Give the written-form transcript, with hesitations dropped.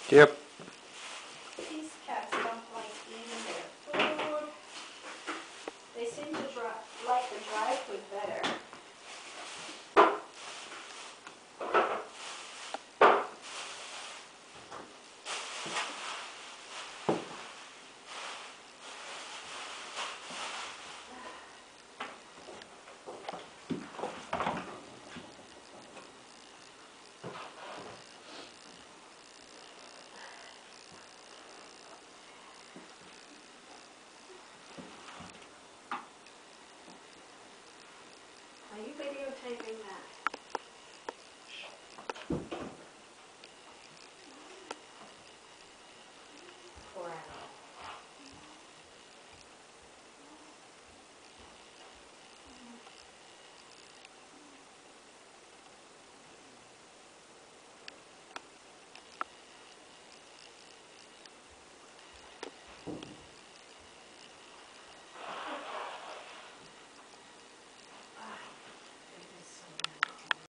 Yep. These cats don't like eating their food. They seem to like the dry food better. Are you videotaping that?